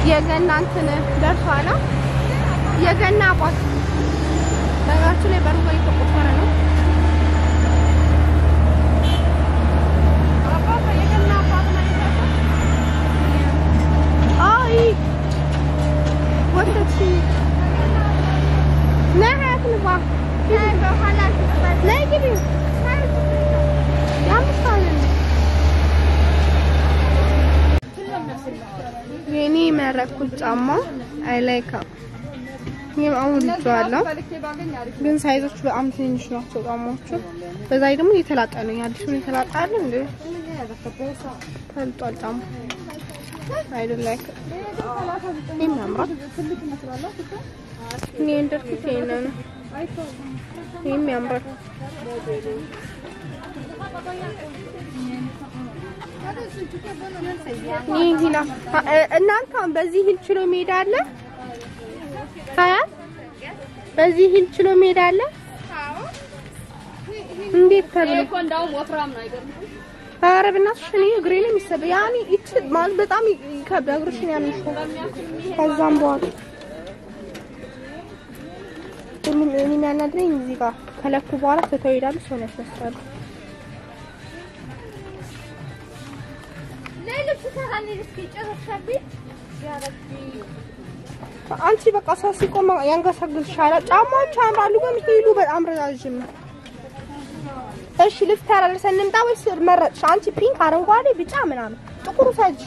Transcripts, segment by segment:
የገና እንትን ደርሷል የገና ቋት በጋችሁ ላይ በርጎ እየተቆፈረ ነው አባባ የገና ቋት ማለት አይ ወጥተሽ ነሃት ንባ ላይ ግቢ ያምስታል የኔ መረኩት ጫማ አይ ላይክ አሁን ልጅዋለሁ ግን ሳይዞች በጣም ትንሽ ናቸው ጫማዎቹ በዛይ ደግሞ እየተላጣ ነው አዲሱን እየተላጣ አለ እንዴ ተልጧል ጫማ አይ ዶንት ላይክ የሚያምራል እኔ እንደርኩት ነው የሚያምራል ይሄና እናንተ በዚህ ሂል ኪሎ ሜዳ አለ ታያ በዚህ ሂል ኪሎ ሜዳ አለ እንዴት ተብሎ እኮ እንዳውም ወፍራም ነው አይገርም ኧረ በእናትሽ እኔ እግሬ ነው የሚሰበ ያኔ እቺ ማለት በጣም ይከብዳል እግርሽን ያንሽ ከዛም በኋላ ሁሉም እኔን ያናድረኝ እዚህ ጋር ከለኩ በኋላ ተተው ይላሉ ሰው ያስነሳሉ ለልብስ ተራኒ ልስኪ ጨረሻቢ ያ ረቢ አንቺ በቃ ሰው ሲቆም ያንገሳግልሻል ጫማዎች አምራሉ ግን ሂሉ በጣም ረጃጅም ነው እሺ ልብስ ተራለሰን እንምጣ ወይስ መረጥሽ አንቺ ፒንክ አረንጓዴ ቢጫ ምናምን ጥቁሩ ሳጅ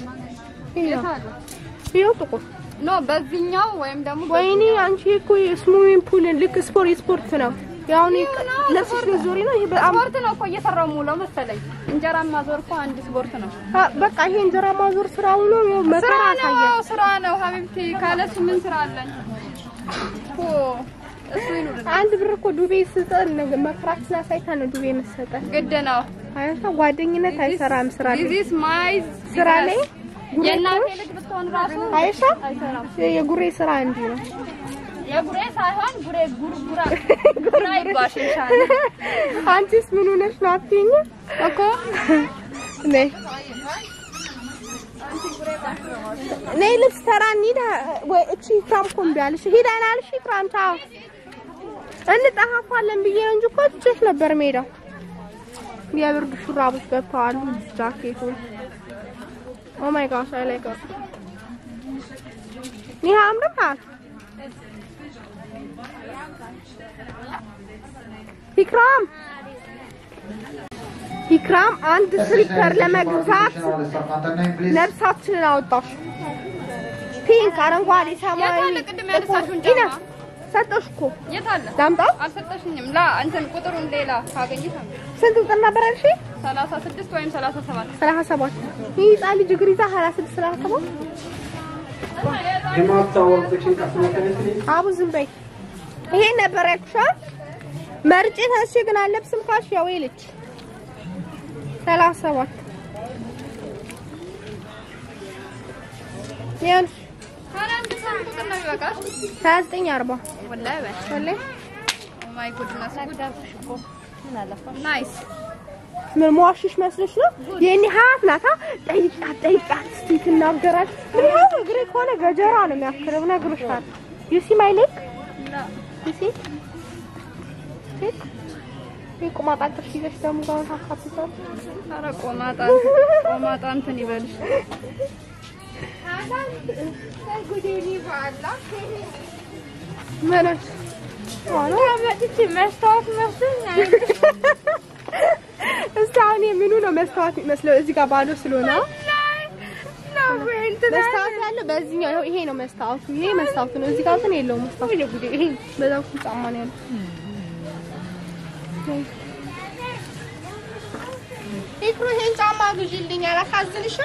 ይሄው ጥቁር ኖ በዚህኛው ወይም ደግሞ ወይኔ አንቺ እኮ ስዊሚንግ ፑል ልክ ስፖርት ነው ያው ለፍሽ ዞሪ ነው ይሄ በጣም ስፖርት ነው እኮ እየሰራው ሙሉ መሰለኝ እንጀራ ማዞር እኮ አንድ ስፖርት ነው በቃ ይሄ እንጀራ ማዞር ስራው ነው መከራ ታየ ስራ ነው ሀቢብቲ ካለስ ምን ስራ አለን ኦ አንድ ብር እኮ ዱቤ ስጠን መከራችና ሳይታ ነው ዱቤ መሰጠ ግድ ነው አይታ ጓደኝነት አይሰራም ስራ ላይ ዲስ ማይዝ ስራ ላይ የናቴ ልጅ ብትሆን ራሱ አይሻ የጉሬ ስራ እንዴ ነው የጉሬ ሳይሆን ጉሬ ጉራ ይባሽ እንሻለ አንቺስ ምን ሆነሽ ነው አትይኝ እኮ ነይ ነይ ልብስ ተራ እንሂድ ወይ እቺ ፍራም ኮምቢያልሽ ሄዳናልሽ ፍራም ታው እንጣፋፋለን ብዬ ነው እንጂ እኮ እቺስ ነበር ሜዳው የብርድ ሹራቦች ገብተዋል ጃኬቱ ኦ ማይ ጋሽ አይ ላይክ ኢት ይሄ አምራል ኢክራም አንድ ስሊፐር ለመግዛት ነፍሳችንን አወጣሽ ፒንክ አረንጓዴ ሰማያዊ እና ሰጠሽኩ የታለ ዳምጣው አልሰጠሽኝም ላ አንተን ቁጥሩን ሌላ ካገኘሽ ስንት ቁጥር ነበር አልሽ 36 ወይም 37 ይሄ ጻሊ ጅግሪዛ 26 37 አቡ ዝም በይ ይሄ ነበር ያልኩሽ መርጬ ታሽ ግን አለብስም ካሽ ያው ይልች 37 ያን ካላንድ ሰንቱ ነው ይበቃሽ 3940 ወላሂ ወላሂ ኦ ማይ ጉድነስ ጉዳሽ እኮ ምን አለፋ ናይስ ምን ሟሽሽ መስለሽ ነው የኔ ሀፍ ናታ ጠይቃት እስቲ ትናገራል ነው እግሬ ኮነ ገጀራ ነው የሚያክረው ነግሮሻል you see my leg no you see ቆማጣ ተሽይዘሽ ደሞ ጋር ታካፍታል አረ ቆማጣ እንትን ይበልሽ ጉዴኒ ባላ ማለት አሎ ያመጥች መስታወት መስለኝ እስካሁን የምኑ ነው መስታወት መስለው እዚህ ጋር ባዶ ስለሆነ መስታወት ያለው በዚህኛው ይሄ ነው መስታወቱ ይሄ መስታወቱ ነው እዚህ ጋር ግን የለውም መስታወት ጉዴ ይሄ በዛው ጫማ ነው ያለው ይክሩ ይሄን ጫማ ግዢልኝ አላካዝንሽም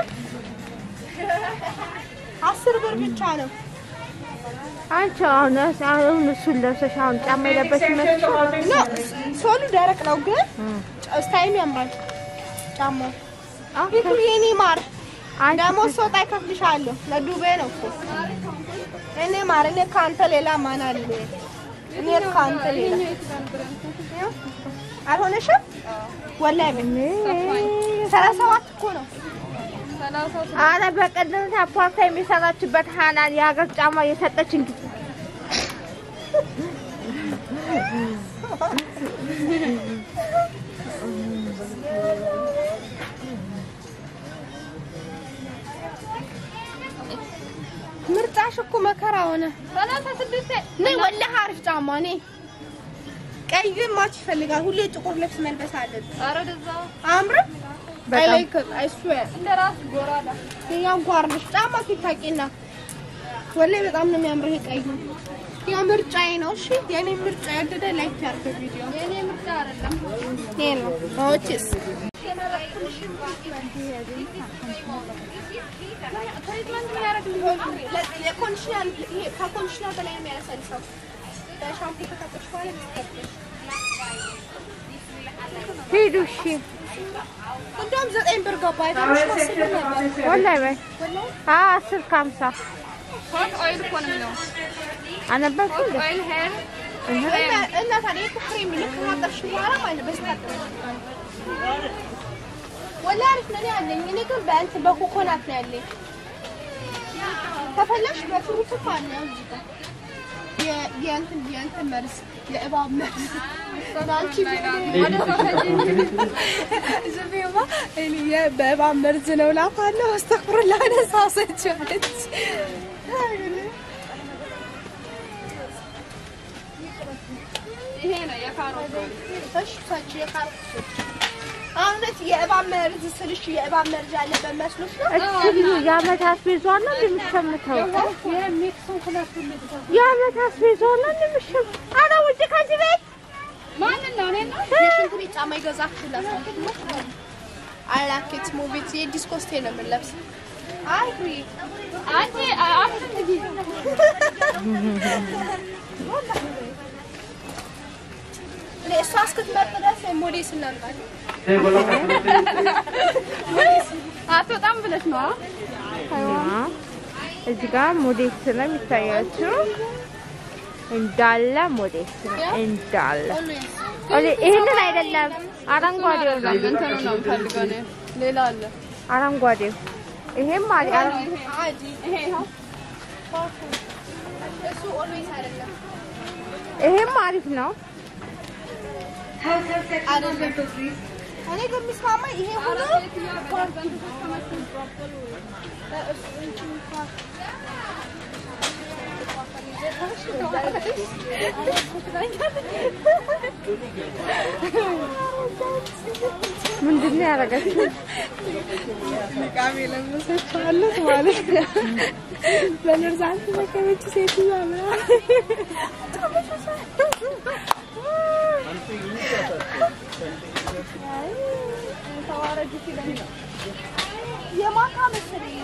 10 ብር ብቻ ነው አንቺ አሁን እሱ ለብሰሽ አሁን ጫማ የለበሽ መስሎሽ ነው ሶሉ ደረቅ ነው ግን ስታይል ያምራል ጫማው ይክሩ የኔ ማር ደሞ ሶጣ ይከፍልሻለሁ ለዱቤ ነው እኮ እኔ ማር እኔ ካንተ ሌላ ማን አለ እኔ ካንተ ሌላ አልሆነሽም ወላሂ 37 እኮ ነው አረ በቀደም አፓርታ የሚሰራችበት ሃናን ያገር ጫማ የሰጠችኝ ምርጫሽ እኮ መከራ ሆነ 36 ነይ ወላሂ አሪፍ ጫማ ነይ ቀይ ማች ይፈልጋል ሁሌ ጥቁር ልብስ መልበስ አለብኝ አረ ደዛው አምር በላይክ አይሱ እንደራስ ጎራዳ ያው ጓርልሽ ጫማ ሲታቂና ወላሂ በጣም ነው የሚያምረው ይሄ ቀይ ያ ምርጫዬ ነው እሺ የኔ ምርጫ ያደደ ላይክ ያርገ ቪዲዮ የኔ ምርጫ አይደለም ይሄ ነው ኦችስ ትሪትመንት ያደርግልኝ ለኮንዲሽነር ይሄ ከኮንዲሽነር በላይ የሚያሰልሰው በሻምፑ ተከተሽ በኋላ ምትከተሽ ሄዱሽ እንደውም 9 ብር ገባ አይታሽ ወላሂ በይ 10 ከ50 ሆት ኦይል እኮ ነው የሚለው አነበብኩ ኦይል ሄር እና ታዲያ ክሬም ልክራጠሽ በኋላ ማለት በስታጠሽ ወላሂ አሪፍ ነው ያለኝ እኔ ግን በአንተ በኮኮናት ነው ያለኝ ከፈለሽ በፍሩት ካለ የእንትን መርዝ የእባብ መርዝ ዳንቺ ዝቢማ እኔ በእባብ መርዝ ነው ላፋለሁ አስተክሩላ ነሳሰች አለች ይሄ ነው የካሮት እሺ ታች የካሮት አሁንስ የእባብ መርዝ ስልሽ የእባብ መርዝ ያለበት መስሎሽ ነው እሺ ያመታስ ቤዟና እንደምትሰምተው የሚክሰው ሁለት ልጅ ያመታስ ቤዟና እንደምትሸም አረ ወደ ከዚህ ቤት ማን ነው እኔ ነው የሽንት ቤት ጫማ ይገዛችሁላት አላከት ሙቪት የዲስኮ ስቴ ነው የምንለብስ አይ አንቺ አፍጥጂ ለሷስ ከተመረጠ ሞዴስ እናንጣለን አትወጣም ብለሽ ነው እዚህ ጋር ሞዴስ ነው የሚታያችሁ እንዳለ ሞዴስ ነው እንዳለ ይሄንን አይደለም አረንጓዴው ነው እንትን ነው ፈልገው ሌላ አለ አረንጓዴው ይሄም አዲ ይሄ ነው እሱ ኦልዌይስ አይደለም ይሄም አሪፍ ነው እኔ ግን ምስማማ ይሄ ሆኖ ምንድነው ያደረገችው ካሜላ ለምሰቻለች ማለት በነርዛንት መከረች ሴትዮ አለ ተዋረጅ ሲለኝ የማታ መሰለኝ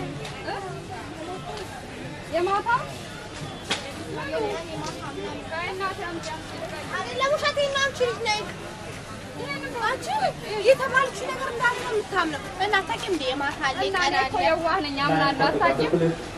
የማታ አይደለም ውሸቴን ነው አንቺ ልጅ ነኝ አንቺ የተባለች ነገር እንዳለ ነው የምታምነው እና ታውቂም እንደ የማታ አለ ቀን እኮ የዋህ ነኝ አምናለሁ አታውቂም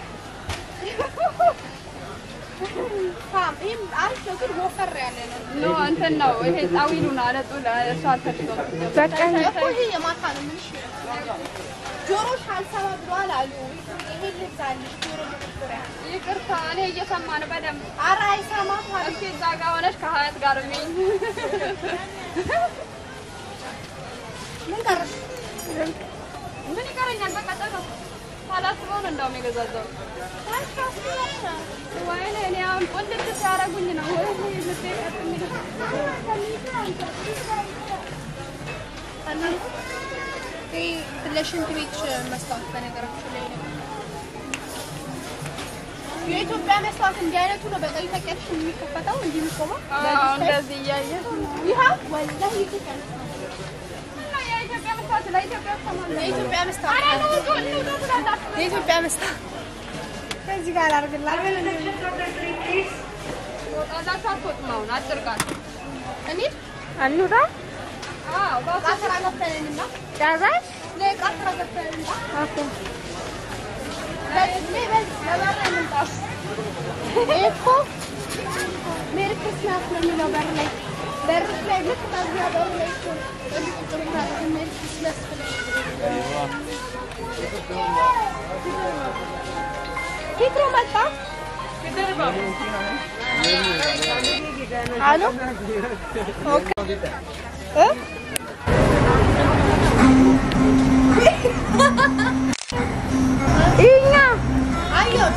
ይሄም አሪፍ ነው ግን ወፈር ያለ ነው እንትን ነው ይሄ ጣዊሉና አለጡ ለእሷ አልተሽቶ በቃ ይሄ የማታ ነው ምንሽ ጆሮሽ አልሰማ ብሏል አሉ ይሄ ልዛልሽ ጆሮ መጥሪያ ይቅርታ እኔ እየሰማ ነው በደንብ ኧረ አይሰማም እስኪ እዛ ጋር ሆነሽ ከሀያት ጋር ነኝ ምን ቀረሽ ምን ይቀረኛል በቃ ጠቀም ታላስበው ነው እንደውም የገዛዛው ወይኔ እኔ አሁን ቆንጆ ሲያረጉኝ ነው ወይ ልትቀጥኝ ለሽንት ቤት መስታወት በነገራችን ላይ ነው የኢትዮጵያ መስታወት እንዲህ አይነቱ ነው በቀይ ተቀርሽ የሚከፈተው እንዲህ የሚቆመው እንደዚህ እያየ ይሄ ወላሂ ይከፈታል የኢትዮጵያ መስታወት ለኢትዮጵያ መስታወት የኢትዮጵያ መስታወት ከዚህ ጋር አርግላል ወጣላችሁ አትወጥማውን አጥርቃል እኔ አንውራ አዎ ባካስራ ገፈለንና ዳዛሽ ለቃስራ ገፈለንና ኦኬ በስ ለባራ እንጣስ እኮ ሜሪ ክርስማስ ነው የሚለው በር ላይ برك لا لك ما فيها برك كيكرو مالتا الو اوكي إينا أيوة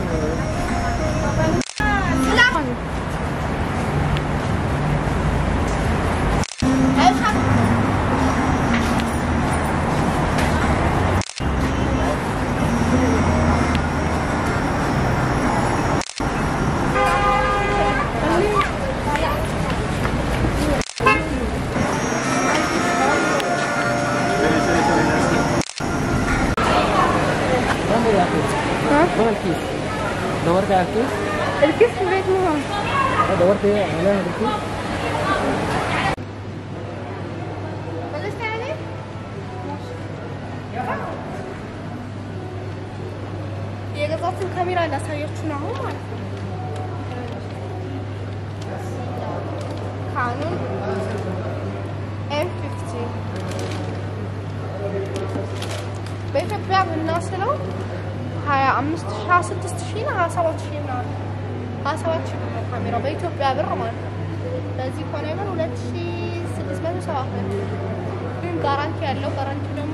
دورت على الكيس؟ الكيس في بيت ماما. دورت ايه عليها الكيس؟ بلشت يعني؟ የገዛት ካሜራ ላሳያችሁ ነው ማለት ነው። ካኖን M50 በኢትዮጵያ ብናስለው 25,000 27,000 ነው 27,000 ነው ካሜራው በኢትዮጵያ ብር ማለት ነው። በዚህ ኮነ ብር 2,670 ብር ግን ጋራንቲ ያለው ጋራንቲ ደግሞ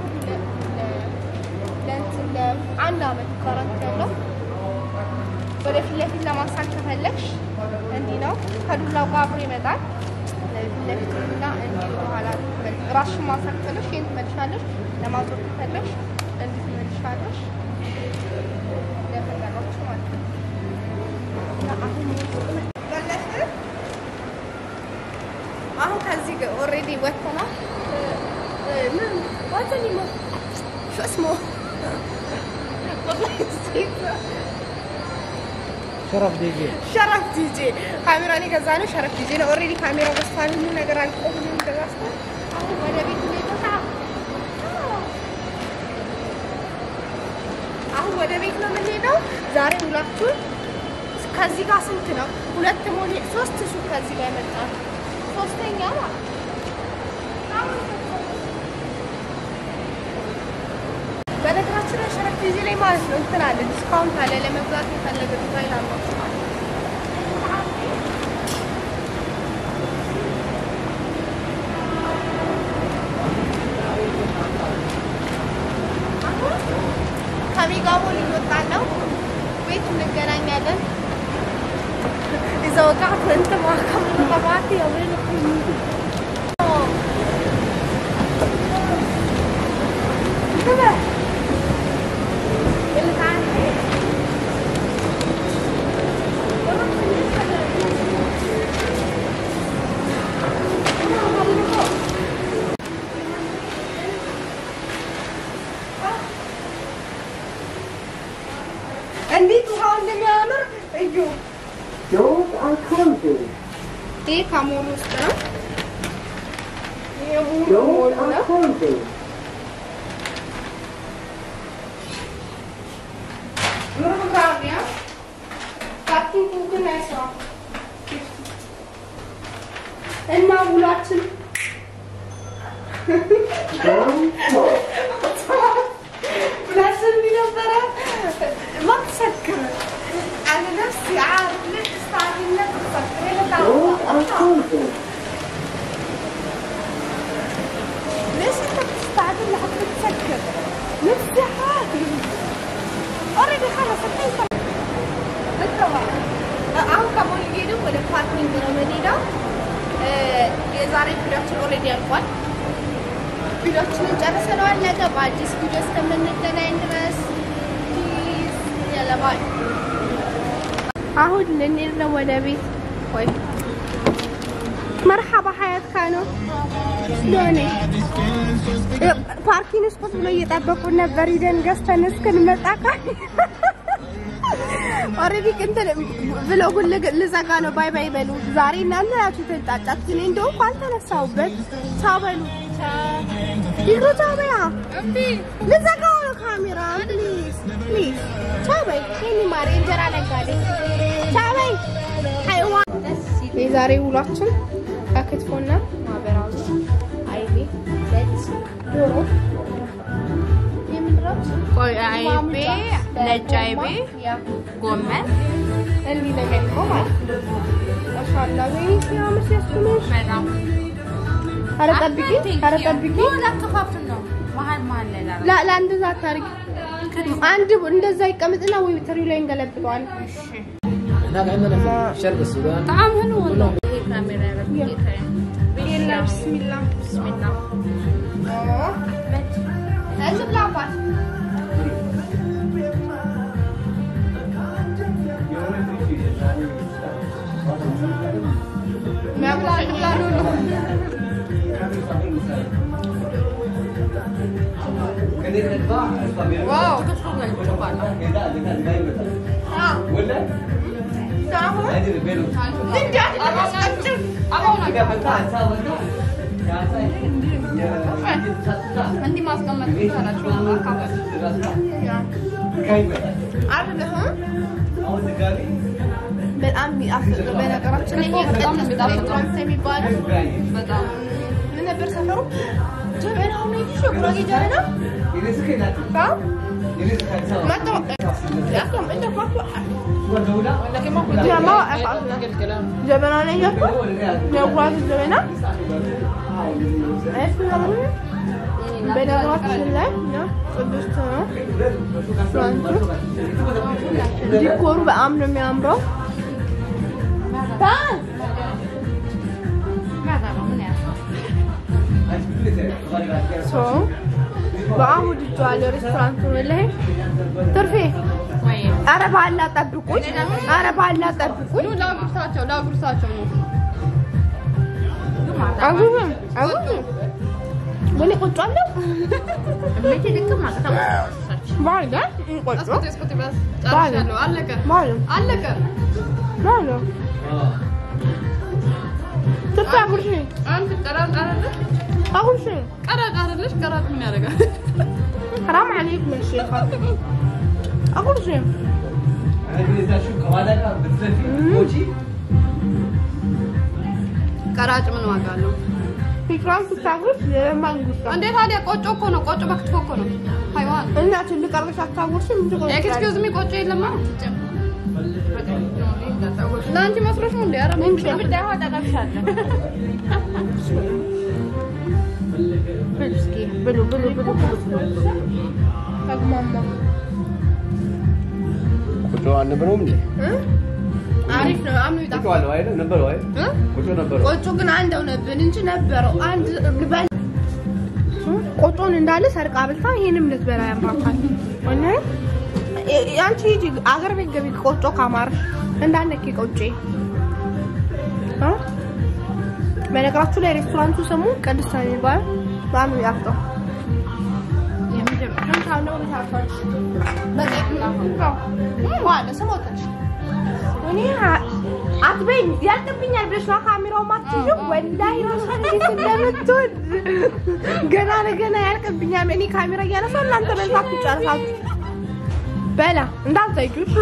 ለአንድ አመት ጋራንቲ ያለው ወደፊት ለፊት ለማሳክ ከፈለግሽ እንዲህ ነው ከዱላው ጋር አብሮ ይመጣል። ለፊትና እንዲህ በኋላ ራስሽን ማሳክ ከፈለግሽ ይሄን ትመልሻለሽ። ለማዞር ከፈለግሽ እንዲህ ትመልሻለሽ። አሁን ከዚህ ኦሬዲ ወጥተናል። ምን ወጥተን ነው ሽስሞ ሸረፍ ዲጄ ካሜራኔ ከዛ ነው ሸረፍ ዲጄ ነው ኦሬዲ ካሜራው ገዝቷል። ምን ነገር አልቆም ምን ተጋስቷል። አሁን ወደ ቤት ነው የምንሄደው። ዛሬ ውላችሁን ከዚህ ጋር ስንት ነው? 2 ሞኔ 3 ሱቅ ከዚህ ጋር መጣች። ሶስተኛ ማለት በነገራችን ላይ ሸረፍ ጊዜ ላይ ማለት ነው እንትን አለ ዲስካውንት አለ ለመግዛት የፈለገ ዲዛይን አለ። ከሚጋሞ ሊወጣ ነው ቤት እንገናኛለን። إذا وقعت أنت مع كم طبعتي يا ويلي انتبه اللي تعالي እንዴት ውሃው እንደሚያምር እዩ። Doors are closing. ይሄ ካሞኑ ውስጥ ነው። ይሄ Doors are closing. ሩራኒያ ፓርኪንግ ግን አይሰራም እና ውላችን ولازم نبرة ما تسكر أنا نفسي عارف ليه تستعجل لا تسكر هي ليش أنت بتستعجل لحتى تسكر؟ نفسي عادي أوريدي خلاص الحين بالطبع أهو كمان يجيبوا ولا باركينج ولا مدينة የዛሬ ቪዲዮችን ኦሬዲ አልቋል። ቪዲዮችንን ጨርሰናል። ነገ በአዲስ ቪዲዮ እስከምንገናኝ ድረስ ፒስ ያለባይ። አሁን ልንሄድ ነው ወደ ቤት። ወይ መርሐባ ሀያት ካኖ ሎኔ ፓርኪንግ ውስጥ ብሎ እየጠበቁን ነበር። ሂደን ገዝተን እስክንመጣ ኦሬዲ እንትን ብሎጉን ልዘጋ ነው። ባይ ባይ በሉ። ዛሬ እናንተ ናችሁ ተንጣጣት። እኔ እንደው ካልተነሳሁበት ቻው በሉ። ይግሩ ቻው በያ እምቢ ልዘጋው ነው ካሜራ ፕሊዝ ፕሊዝ ቻው በይ። የኔ ማር እንጀራ ነጋዴ ቻው በይ። ሃይዋ የዛሬ ውሏችን አክትፎና ማበራው አይቤ ለጽ ዶሮ የምንራት ቆይ አይቤ ነጭ አይቤ ጎመን እንዲህ ነው የሚያልቀው ማለት ነው ማሻአላ ወይስ ያምስ ያስኩልሽ በጣም ኧረ ጠብቂ ወላ ተፋፍን ነው መሃል ላ እንደዛ ታርቂ አንድ እንደዛ ይቀመጥና ወይ ትሪው ላይ እንገለብጠዋል እሺ እና ከእንደነ شرق السودان طعم حلو والله هي كاميرا ربيتها بسم الله لازم لعبات ما بلا واو تفضل الشوكولاته ولا تعرفوا هذه البيلو عندي ماسك ما በጣም የሚጣፍጥ በነገራችን ላይ በጣም የሚባለው በጣም ምን ነበር ሰፈሩ ጀበናው ነው ይሽ ጉራጌ ጀበና ما ياكم انت فاكو لكن ما كنت ما جبنا عليه ياكل جواز الجبنه ايش بنغرات الله لا قدست ديكورو بأمر የሚያምረው ታን ሶ በአሁን ዲጂታል ሬስቶራንት ወለህ ትርፌ አረባ አላ ጠብቁኝ ላጉርሳቸው ነው አጉም ወለ ቆጫለሁ እመቴ ልክም አቀጣጣች ባለ ቆጫ اسكتي بس تعالوا علق تتعبر شيء انت قررت اقول شيء قررت من يرجع حرام عليك من شيخ اقول شيء انا اذا شو كوالك بتلفي موجي قراጭ ምን ዋጋ አለው ፍራንስ ታግስ ለማንጉስ እንዴት ታዲያ ቆጮ እኮ ነው ቆጮ በክትፎ እኮ ነው ሃይዋን እና ትልቅ አርገሽ አታውርሽም እንዴ ኤክስኪውዝ ሚ ቆጮ የለም ላንቺ መስሎሽ ነው እንዴ አረ ምን ብዳይ ሆዳ ጋብሻለ ብሉ ታግማማ ቆጮ አልነበረውም እንዴ አሪፍ ነው አምኑ ይጣፋል ቆጮ አለው አይደል ነበረው አይደል ቆጮ ነበረው ቆጮ ግን አንደው ነበር እንጂ ነበረው አንድ ግበል ቆጮን እንዳለ ሰርቃ ብልታ ይሄንም ልትበላ ያምራታል ወኔ ያንቺ አገር ቤት ገቢ ቆጮ ካማር እንዳነኪ ቆጬ በነገራችሁ ላይ ሬስቶራንቱ ስሙ ቅድስት የሚባል በጣም ያፍጠው የምጀምረው ታውነው ታፋች ዋለ ሰሞታች እኔ አትበይ ያልተብኛል ብለሽ ነው ካሜራው ማትዩ ወላሂ ራስን እንደምትወድ ገና ያልቀብኛል እኔ ካሜራ ያነሳው እናንተ በዛት ጫርሳችሁ በላ እንዳትዘጁሽ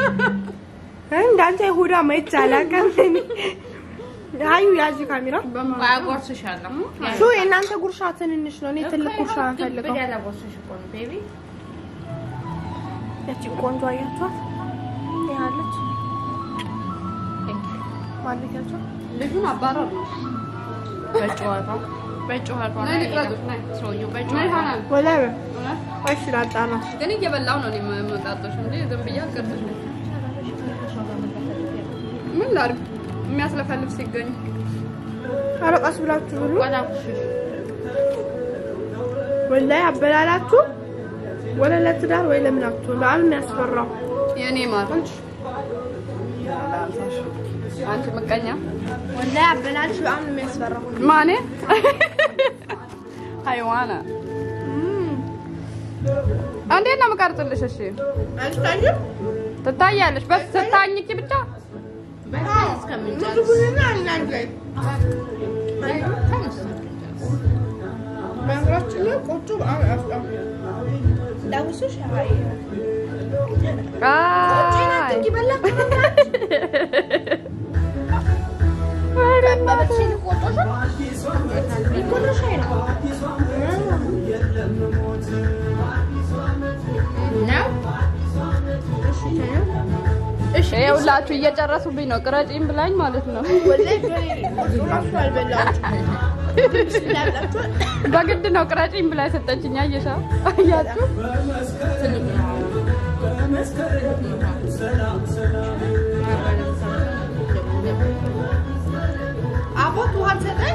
እንዳንተ ይሁዳ ማይቻላ ከምን አዩ ያዚ ካሜራ ባያጎርስሻለሁ ሹ እናንተ ጉርሻ ትንንሽ ነው እኔ ትልቅ ጉርሻ ፈልገው በዳላ ጎርስሽ እኮ ነው ቤቢ ያቺ ቆንጆ አያቷት ያለች ማለት ያቸው ልጁን አባረሩ በጨዋታ ነይ ልቅረጽ ነይ ሰውዬው በጨዋታ ወላሂ እሺ ላጣና ግን እየበላው ነው የምመጣጣሽ እንዴ ዝም ብዬ አልቀርጥሽ ምን ላድርግ የሚያስለፈልፍ ሲገኝ አረቃስ ብላችሁ ሁሉ ወላሂ አበላላችሁ ወለ ለትዳር ወይ ለምናችሁ ለአለም ያስፈራው የኔ ማር አንቺ መቀኛ ወላሂ አበላልሽ በጣም ነው የሚያስፈራው ማኔ ሃይዋና እንዴት ነው የምቀርጽልሽ እሺ አልታየም ትታያለሽ በስ ስታኝቂ ብቻ በስ ከምንጨርስ እናንተ በእግራችን ላይ ቆጮ በጣም ያፍጣው ዳውሱሽ አይ ቆጮ ይበላ በባችን ቆጮ ይኸውላችሁ እየጨረሱብኝ ነው ቅረጪም ብላኝ ማለት ነው ወላሂ ራሱ አልበላችሁ በግድ ነው ቅረጪም ብላ ሰጠችኝ አየሻ አያችሁ አቦት ውሃ ሰጠኝ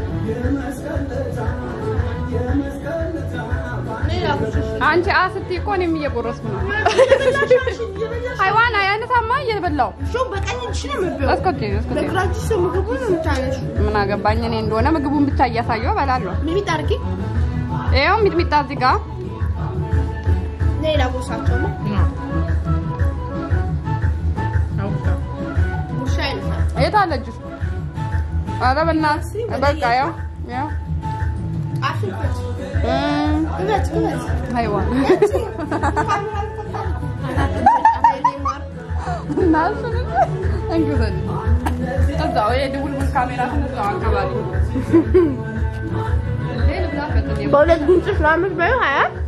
አንቺ አስቲ እኮ እኔም እየቆረስኩ ነው ሃይዋን አያነታማ እየበላው ሾ በቀኝ እሺ ነው የምበላው እስከቴ ለግራችሁ ሰው ምግቡን ምታነሽ ምን አገባኝ እኔ እንደሆነ ምግቡን ብቻ እያሳየው እበላለሁ ሚጥሚጣ አርቂ ይሄው ሚጥሚጣ እዚህ ጋር ሌላ ቦሳቸው ነው ሙሻይ የት አለች ኧረ በእናትህ በቃ ያው አፍሪካት كبت ايوه الناس انقذت تزعوا يدول بالكاميرا تزعوا كبالي الليل بلا فتني بولد بنت شلون مش بيو ها